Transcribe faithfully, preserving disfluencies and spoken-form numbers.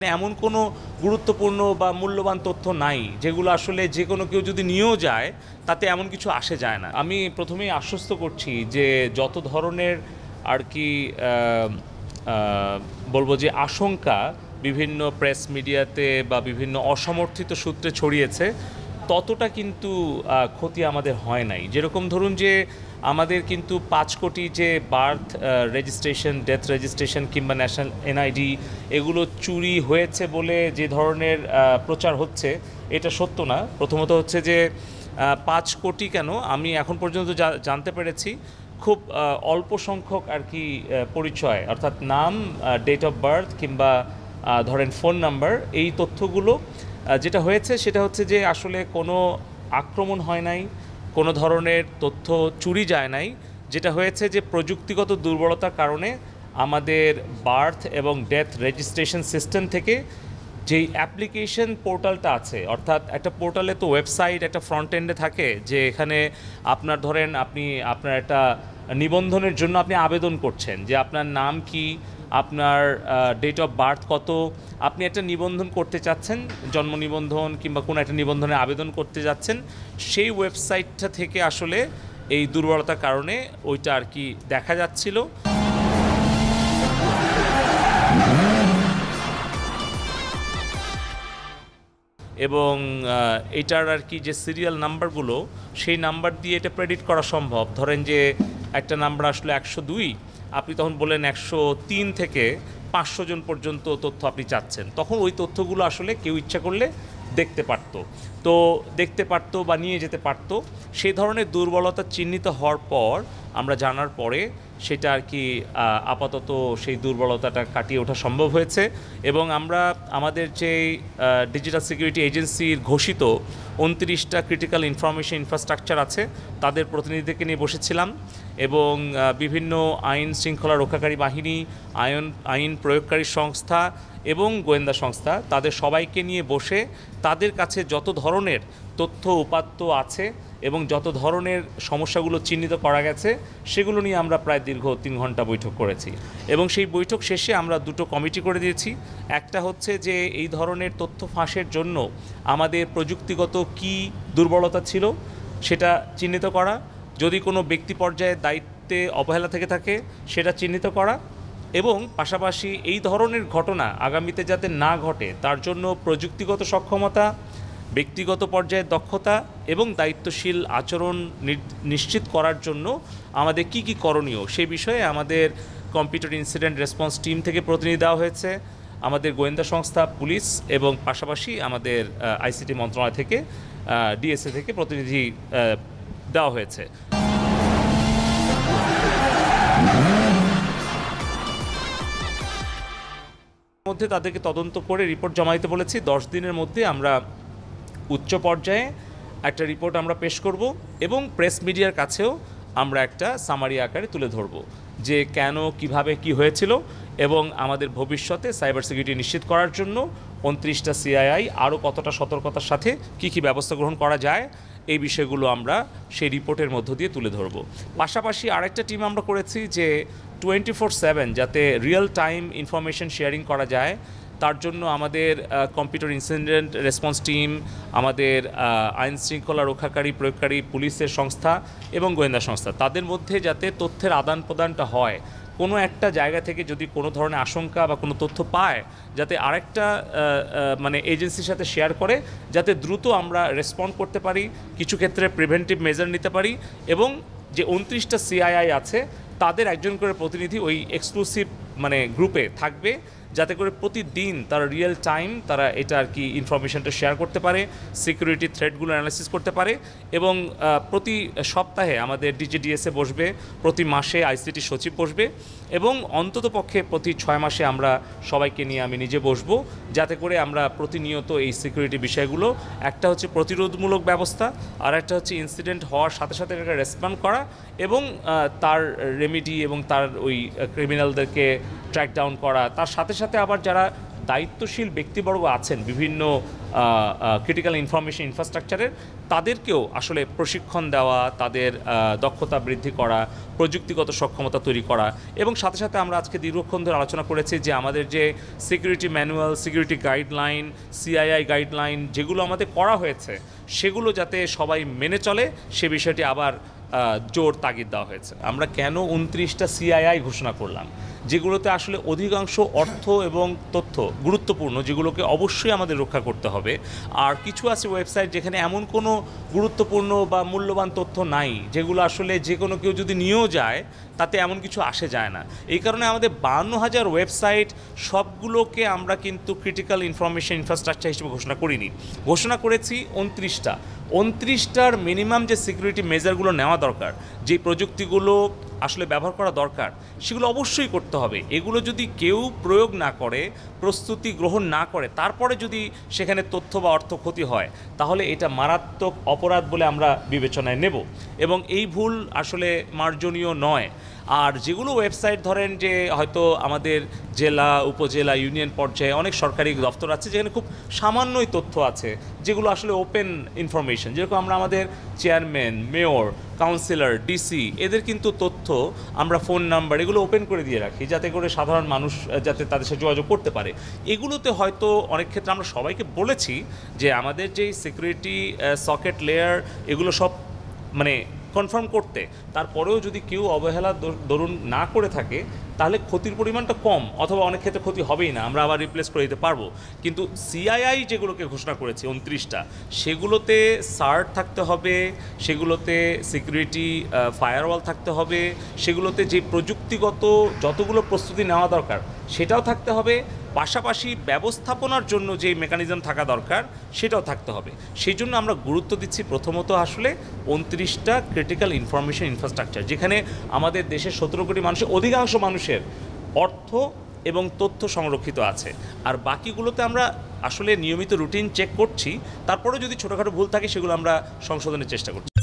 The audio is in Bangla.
এমন কোনো গুরুত্বপূর্ণ বা মূল্যবান তথ্য নাই যেগুলো আসলে যে কোনো কেউ যদি নিয়েও যায় তাতে এমন কিছু আসে যায় না। আমি প্রথমেই আশ্বস্ত করছি যে যত ধরনের আর কি বলবো যে আশঙ্কা বিভিন্ন প্রেস মিডিয়াতে বা বিভিন্ন অসমর্থিত সূত্রে ছড়িয়েছে ততটা কিন্তু ক্ষতি আমাদের হয় নাই। যেরকম ধরুন যে আমাদের কিন্তু পাঁচ কোটি যে বার্থ রেজিস্ট্রেশন, ডেথ রেজিস্ট্রেশন কিংবা ন্যাশনাল এনআইডি এগুলো চুরি হয়েছে বলে যে ধরনের প্রচার হচ্ছে এটা সত্য না। প্রথমত হচ্ছে যে পাঁচ কোটি কেন, আমি এখন পর্যন্ত জানতে পেরেছি খুব অল্প সংখ্যক আর কি পরিচয়, অর্থাৎ নাম, ডেট অফ বার্থ কিংবা ধরেন ফোন নাম্বার, এই তথ্যগুলো যেটা হয়েছে সেটা হচ্ছে যে আসলে কোনো আক্রমণ হয় নাই, কোনো ধরনের তথ্য চুরি যায় নাই। যেটা হয়েছে যে প্রযুক্তিগত দুর্বলতার কারণে আমাদের বার্থ এবং ডেথ রেজিস্ট্রেশন সিস্টেম থেকে যেই অ্যাপ্লিকেশন পোর্টালটা আছে, অর্থাৎ একটা পোর্টালে তো ওয়েবসাইট একটা ফ্রন্ট এন্ডে থাকে যে এখানে আপনার ধরেন আপনি আপনার একটা নিবন্ধনের জন্য আপনি আবেদন করছেন যে আপনার নাম কি, আপনার ডেট অফ বার্থ কত, আপনি একটা নিবন্ধন করতে চাচ্ছেন, জন্ম নিবন্ধন কিংবা কোনো একটা নিবন্ধনে আবেদন করতে যাচ্ছেন, সেই ওয়েবসাইটটা থেকে আসলে এই দুর্বলতার কারণে ওইটা আর কি দেখা যাচ্ছিল। এবং এটার আর কি যে সিরিয়াল নাম্বারগুলো, সেই নাম্বার দিয়ে এটা প্রেডিক্ট করা সম্ভব। ধরেন যে একটা নাম্বার আসলে একশো দুই, আপনি তখন বলেন একশো তিন থেকে পাঁচশো জন পর্যন্ত তথ্য আপনি চাচ্ছেন, তখন ওই তথ্যগুলো আসলে কেউ ইচ্ছা করলে দেখতে পারতো, তো দেখতে পারতো বা নিয়ে যেতে পারতো। সেই ধরনের দুর্বলতা চিহ্নিত হওয়ার পর আমরা জানার পরে সেটা আর কি আপাতত সেই দুর্বলতাটা কাটিয়ে ওঠা সম্ভব হয়েছে। এবং আমরা আমাদের যে ডিজিটাল সিকিউরিটি এজেন্সির ঘোষিত উনত্রিশটা ক্রিটিক্যাল ইনফরমেশন ইনফ্রাস্ট্রাকচার আছে, তাদের প্রতিনিধিদেরকে নিয়ে বসেছিলাম এবং বিভিন্ন আইন শৃঙ্খলা রক্ষাকারী বাহিনী, আইন আইন প্রয়োগকারী সংস্থা এবং গোয়েন্দা সংস্থা, তাদের সবাইকে নিয়ে বসে তাদের কাছে যত ধরনের তথ্য উপাত্ত আছে এবং যত ধরনের সমস্যাগুলো চিহ্নিত করা গেছে সেগুলো নিয়ে আমরা প্রায় দীর্ঘ তিন ঘন্টা বৈঠক করেছি। এবং সেই বৈঠক শেষে আমরা দুটো কমিটি করে দিয়েছি। একটা হচ্ছে যে এই ধরনের তথ্য ফাঁসের জন্য আমাদের প্রযুক্তিগত কি দুর্বলতা ছিল সেটা চিহ্নিত করা, যদি কোনো ব্যক্তি পর্যায়ে দায়িত্বে অবহেলা থেকে থাকে সেটা চিহ্নিত করা, এবং পাশাপাশি এই ধরনের ঘটনা আগামীতে যাতে না ঘটে তার জন্য প্রযুক্তিগত সক্ষমতা, ব্যক্তিগত পর্যায়ে দক্ষতা এবং দায়িত্বশীল আচরণ নিশ্চিত করার জন্য আমাদের কি কি করণীয় সেই বিষয়ে আমাদের কম্পিউটার ইনসিডেন্ট রেসপন্স টিম থেকে প্রতিনিধি দেওয়া হয়েছে, আমাদের গোয়েন্দা সংস্থা, পুলিশ এবং পাশাপাশি আমাদের আইসিটি মন্ত্রণালয় থেকে, ডিএসএ থেকে প্রতিনিধি দেওয়া হয়েছে। মধ্যে তাদেরকে তদন্ত করে রিপোর্ট জমা দিতে বলেছি। দশ দিনের মধ্যে আমরা উচ্চ পর্যায়ে একটা রিপোর্ট আমরা পেশ করব এবং প্রেস মিডিয়ার কাছেও আমরা একটা সামারি আকারে তুলে ধরব যে কেন, কিভাবে, কি হয়েছিল এবং আমাদের ভবিষ্যতে সাইবার সিকিউরিটি নিশ্চিত করার জন্য উনত্রিশটা সিআইআই আরও কতটা সতর্কতার সাথে কি কি ব্যবস্থা গ্রহণ করা যায় এই বিষয়গুলো আমরা সেই রিপোর্টের মধ্য দিয়ে তুলে ধরব। পাশাপাশি আরেকটা টিম আমরা করেছি যে টোয়েন্টি ফোর সেভেন যাতে রিয়েল টাইম ইনফরমেশন শেয়ারিং করা যায়, তার জন্য আমাদের কম্পিউটার ইনসিডেন্ট রেসপন্স টিম, আমাদের আইন শৃঙ্খলা রক্ষাকারী প্রয়োগকারী পুলিশের সংস্থা এবং গোয়েন্দা সংস্থা, তাদের মধ্যে যাতে তথ্যের আদান প্রদানটা হয়। কোনো একটা জায়গা থেকে যদি কোনো ধরনের আশঙ্কা বা কোনো তথ্য পায় যাতে আরেকটা মানে এজেন্সির সাথে শেয়ার করে, যাতে দ্রুত আমরা রেসপন্ড করতে পারি, কিছু ক্ষেত্রে প্রিভেন্টিভ মেজার নিতে পারি এবং যে উনত্রিশটা সিআইআই আছে তাদের একজন করে প্রতিনিধি ওই এক্সক্লুসিভ মানে গ্রুপে থাকবে, যাতে করে প্রতিদিন তারা রিয়েল টাইম তারা এটা আর কি ইনফরমেশনটা শেয়ার করতে পারে, সিকিউরিটি থ্রেটগুলো অ্যানালাইসিস করতে পারে এবং প্রতি সপ্তাহে আমাদের ডিজিডিএসে বসবে, প্রতি মাসে আইসিটি সচিব বসবে এবং অন্তত পক্ষে প্রতি ছয় মাসে আমরা সবাইকে নিয়ে আমি নিজে বসবো, যাতে করে আমরা প্রতিনিয়ত এই সিকিউরিটি বিষয়গুলো, একটা হচ্ছে প্রতিরোধমূলক ব্যবস্থা আর একটা হচ্ছে ইনসিডেন্ট হওয়ার সাথে সাথে একটা রেসপন্ড করা এবং তার রেমেডি এবং তার ওই ক্রিমিনালদেরকে ট্র্যাক ডাউন করা, তার সাথে সাথে আবার যারা দায়িত্বশীল ব্যক্তিবর্গ আছেন বিভিন্ন ক্রিটিক্যাল ইনফরমেশন ইনফ্রাস্ট্রাকচারের, তাদেরকেও আসলে প্রশিক্ষণ দেওয়া, তাদের দক্ষতা বৃদ্ধি করা, প্রযুক্তিগত সক্ষমতা তৈরি করা, এবং সাথে সাথে আমরা আজকে দীর্ঘক্ষণ ধরে আলোচনা করেছি যে আমাদের যে security manual, security guideline, CII guideline যেগুলো আমাদের করা হয়েছে সেগুলো যাতে সবাই মেনে চলে সে বিষয়টি আবার জোর তাগিদ দেওয়া হয়েছে। আমরা কেন উনত্রিশটা সিআইআই ঘোষণা করলাম, যেগুলোতে আসলে অধিকাংশ অর্থ এবং তথ্য গুরুত্বপূর্ণ, যেগুলোকে অবশ্যই আমাদের রক্ষা করতে হবে। আর কিছু আছে ওয়েবসাইট যেখানে এমন কোনো গুরুত্বপূর্ণ বা মূল্যবান তথ্য নাই, যেগুলো আসলে যে কোনো কেউ যদি নিয়েও যায় তাতে এমন কিছু আসে যায় না। এই কারণে আমাদের বান্ন হাজার ওয়েবসাইট সবগুলোকে আমরা কিন্তু ক্রিটিক্যাল ইনফরমেশন ইনফ্রাস্ট্রাকচার হিসেবে ঘোষণা করিনি, ঘোষণা করেছি উনত্রিশটা। উনত্রিশটার মিনিমাম যে সিকিউরিটি মেজারগুলো নেওয়া দরকার, যে প্রযুক্তিগুলো আসলে ব্যবহার করা দরকার, সেগুলো অবশ্যই করতে হবে। এগুলো যদি কেউ প্রয়োগ না করে, প্রস্তুতি গ্রহণ না করে, তারপরে যদি সেখানে তথ্য বা অর্থ ক্ষতি হয়, তাহলে এটা মারাত্মক অপরাধ বলে আমরা বিবেচনায় নেব, এবং এই ভুল আসলে মার্জনীয় নয়। আর যেগুলো ওয়েবসাইট ধরেন যে হয়তো আমাদের জেলা, উপজেলা, ইউনিয়ন পর্যায়ে অনেক সরকারি দপ্তর আছে যেখানে খুব সামান্যই তথ্য আছে, যেগুলো আসলে ওপেন ইনফরমেশন, যেরকম আমরা আমাদের চেয়ারম্যান, মেয়র, কাউন্সিলর, ডিসি এদের কিন্তু তথ্য আমরা ফোন নাম্বার এগুলো ওপেন করে দিয়ে রাখি, যাতে করে সাধারণ মানুষ যাতে তাদের সাথে যোগাযোগ করতে পারে। এগুলোতে হয়তো অনেক ক্ষেত্রে আমরা সবাইকে বলেছি যে আমাদের যেই সিকিউরিটি সকেট লেয়ার এগুলো সব মানে কনফার্ম করতে, তারপরেও যদি কেউ অবহেলা দরুন না করে থাকে তাহলে ক্ষতির পরিমাণটা কম, অথবা অনেক ক্ষেত্রে ক্ষতি হবেই না, আমরা আবার রিপ্লেস করে দিতে পারবো। কিন্তু সিআইআই যেগুলোকে ঘোষণা করেছি উনত্রিশটা, সেগুলোতে সার্ট থাকতে হবে, সেগুলোতে সিকিউরিটি ফায়ারওয়াল থাকতে হবে, সেগুলোতে যে প্রযুক্তিগত যতগুলো প্রস্তুতি নেওয়া দরকার সেটাও থাকতে হবে, পাশাপাশি ব্যবস্থাপনার জন্য যে মেকানিজম থাকা দরকার সেটাও থাকতে হবে। সেই জন্য আমরা গুরুত্ব দিচ্ছি প্রথমত আসলে উনত্রিশটা ক্রিটিক্যাল ইনফরমেশন ইনফ্রাস্ট্রাকচার, যেখানে আমাদের দেশের সতেরো কোটি মানুষের অধিকাংশ মানুষের অর্থ এবং তথ্য সংরক্ষিত আছে। আর বাকিগুলোতে আমরা আসলে নিয়মিত রুটিন চেক করছি, তারপরে যদি ছোটোখাটো ভুল থাকে সেগুলো আমরা সংশোধনের চেষ্টা করছি।